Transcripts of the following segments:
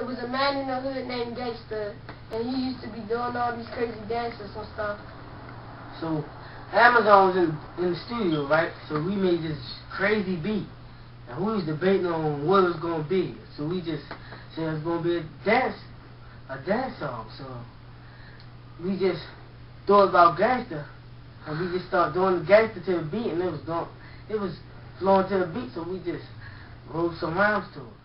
It was a man in the hood named Gangsta, and he used to be doing all these crazy dances and stuff. So Amazon was in the studio, right? So we made this crazy beat, and we was debating on what it was gonna be. So we just said it was gonna be a dance song. So we just thought about gangster, and we just started doing the gangster to the beat, and it was flowing to the beat. So we just wrote some rhymes to it.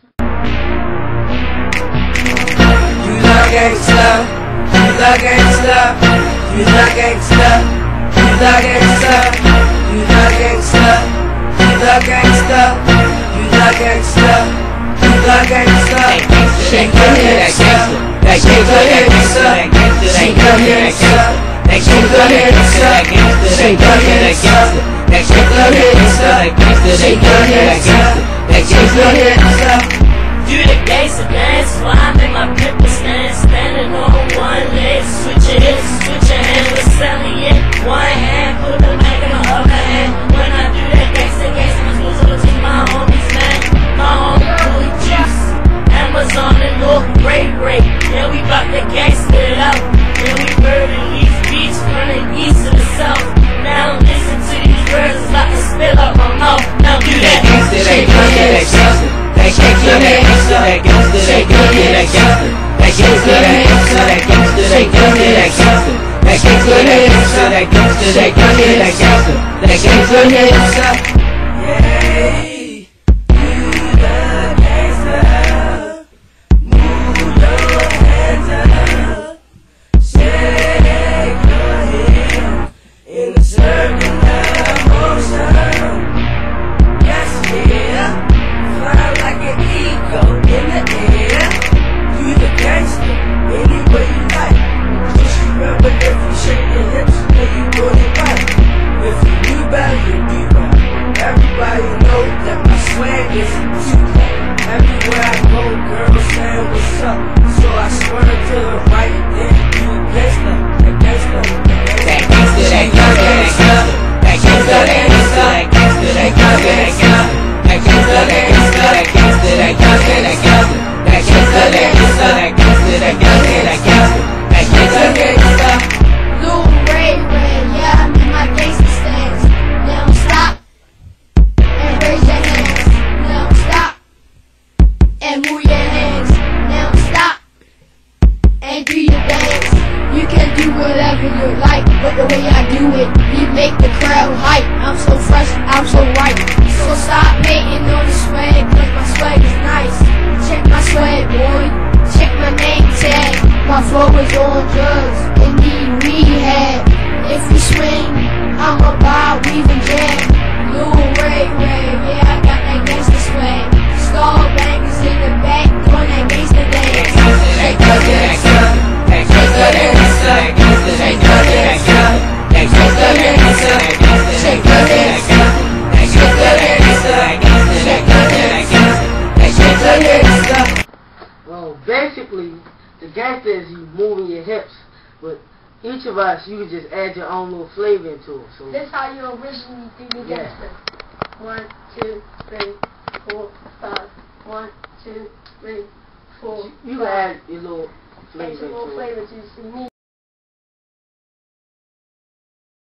You love gangsta, you love gangsta, you love gangsta, you love gangsta, you love gangsta, you love gangsta, you love gangsta, you love gangsta. Shake your hips up, shake your hips up, shake your hips up, shake your hips up, shake your hips up, shake your hips up, shake your hips up, shake your hips up. You the gangsta dance, while I'm in my pimple stand, standing on one leg, switch your hips, switch your hands, we're selling it. One hand, put the mic in the other hand. When I do that gangsta, I'm supposed to teach my homies, man. My homie Louis Juice, Amazon and Lil Ray Ray. Yeah, we bout to gangsta it out. Yeah, we murdering these beats, running east to the south. Now listen to these words, it's about to spill out my mouth. Now do that gangsta, shake your hips up. Shake your hips up, shake your hips up, shake your hips up, shake your hips up, shake your hips up, shake your hips up, shake your hips up. Yay, you the gangsta, move your hands up, shake your hips in a circular motion. Yes, yeah. Fly like an eagle in the air. You the gangster, any way you like. Just remember if you shake your hips, then you doing it right. If you do better, you do better. Everybody know that my swag is too bad. Everywhere I go, girls saying what's up. So I swerve to the right, then you gangsta, the gangsta, that gangsta, that gangsta, that gangsta, that gangsta, that gangsta, that gangsta. That gangsta, that gangsta, that gangsta, that gangsta, that gangsta, that gangsta, that gangsta, that gangsta, that gangsta, that gangsta, that gangsta. Lil Ray Ray, yeah, I'm in my gangsta stance. Now stop and raise your hands. Now stop and move your hands. Now stop and do your dance. You can do whatever you like, but the way I do it, you make the crowd hype. I'm so fresh, I'm so right. So stop hating on the swag, cause my swag is nice. Check my swag, boy, check my name tag. My flow is on drugs, and need rehab. If we swing, I'ma buy, weave and jam. Lil Ray Ray, yeah, I got that gangsta swag. Star bangers in the back, doing that gangsta dance. Shake your hips up, shake your hips up, shake your hips up, shake your hips up, shake your hips up. Well, basically, the gangster is you moving your hips, but each of us, you can just add your own little flavor into it. So This how you originally do the gangster. 1, 2, 3, 4, 5. 1, 2, 3, 4. you can add your little Add flavor your little into it. flavor to me.